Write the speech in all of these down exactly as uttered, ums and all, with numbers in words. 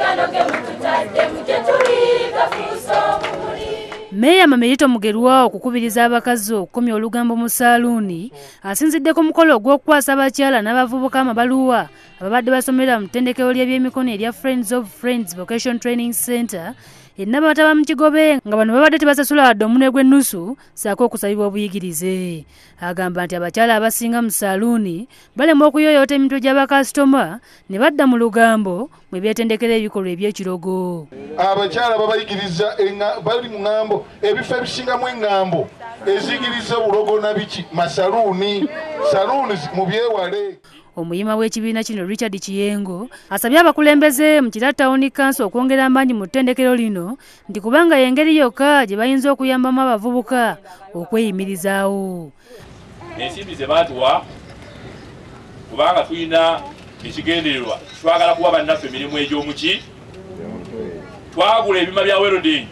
Meya Mamerito Mugerwa okukubiriza abakazi okukomya olugambo mu saaluuni asinziddeko mukolo ogw'okukwasa abakyala n'abavubuka amabaluwa ababadde basomera mu ttendekero ly'ebyemikono erya Friends of Friends Vocation Training Center ennabataba mu kigobe nga bano babadde tebasasula wadde omunwe gw'ennusu saako okusabibwa obuyigirize. Agamba nti abakyala abasinga mu saaluuni balemwa okuyoyoota emitwe gy'abakasitoma ne badda mu lugambo mwe beetendekera ebikolwa eby'ekirogo. Abakyala babayigiriza bali mu ŋŋambo ebifo ebisingamu eŋŋambo eziyigiriza obulogo na biki masaluuni saluuni mu byewale. Omuyima w'ekibiina kino Richard Kiyengo asabye abakulembeze mu Kira Town Council okwongera amaanyi mu ttendekero lino nti kubanga y'engeri yokka gye bayinza okuyambamu abavubuka okweyimirizaawo. Ensimbi ze baatuwa kubanga tulina ekigendererwa twagala kuwa bannaffe emirimu egy'omuki twagula ebima bya welding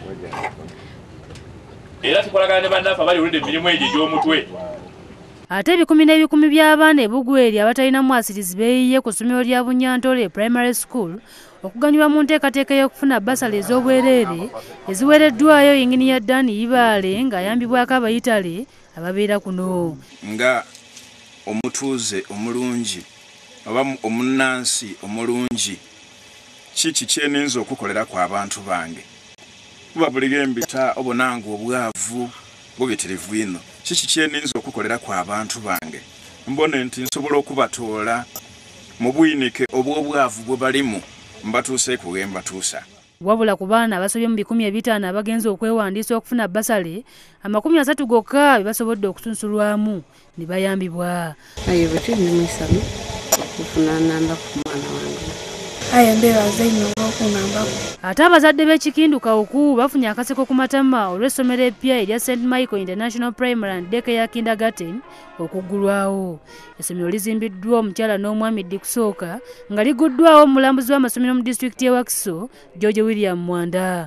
era tukolagana ne bannaffe abali oludde emirimu egyo egy'omutwe. Ate ebikumi n'ebikumi by'abaana ebugweri abatalina mwasirizi beeyiye ku ssomero lya Bunyantole Primary School okuganyulwa mu nteekateeka y'okufuna basale ez'obwereere eziweereddwayo yingini ya Dani Ibaale ng'ayambibwako Abayitale ababeera kuno. Nga omutuuze omulungi oba omunnansi omulungi kiki kyeninza okukolera ku abantu bange kuba buli gembita obonanga obwavu bubitirivu ino kiki kyeninza okukolera ku abantu bange mbone nti nsobola okubatoola mu bwinike obw'obwavu bwe balimu mbatuuse kugemba tuusa. Wabula ku baana abasobye mu bikumi ebitaano abagenza okwewandiisa okufuna basale amakumi asatu gokka be basobodde okusunsulwamu ne bayambibwa. Ayo bwe ndi mwisamu okufuna namba ku mwana wange. Ayo mbeebaza nnyo olw'okunambako. Ate abazadde b'ekikindu Kawuku bafunye akaseko ku matama olw'essomero eppya erya Saint Michael International Primary and Daycare Kindergarten okuggulwawo. Essomero lizimbiddwa omukyala n'omwami Ddikusooka nga liguddwawo omulambuzi w'amasomero mu disitulikiti y'e Wakiso George William Mwanda.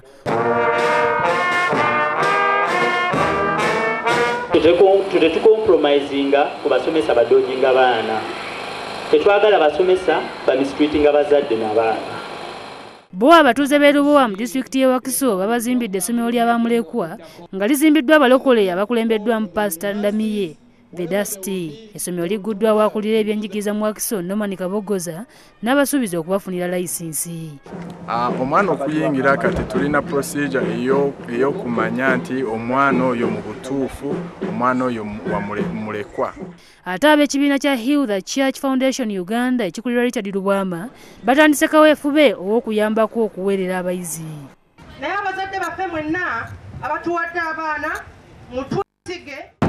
Tetukompromisinga ku basomesa badojinga baana. Tetwagala basomesa bamistreatinga bazadde n'abaana. Bo abatuuze b'e Lubowa mu disitulikiti y'e Wakiso babazimbidde essomero ly'Abamulekwa nga lizimbiddwa abalokole abakulembeddwamu Pastor Ndamiye Vedasti. Essomero ligguddwawo akulira ebyenjigiriza mu Wakiso Norman Kabogoza n'abasuubiza okubafunira layisinsi. Omwana okuyingira kati tulina procedure ey'okumanya nti omwana oyo mu butuufu omwana oyo mulekwa. Ate ab'ekibiina kya Heal the Church Foundation Uganda ekikulirwa Richard Lubwama batandise kaweefube ow'okuyambako okuweerera abayizi. Naye abazadde baffe mwenna abatuwadde abaana mutwesige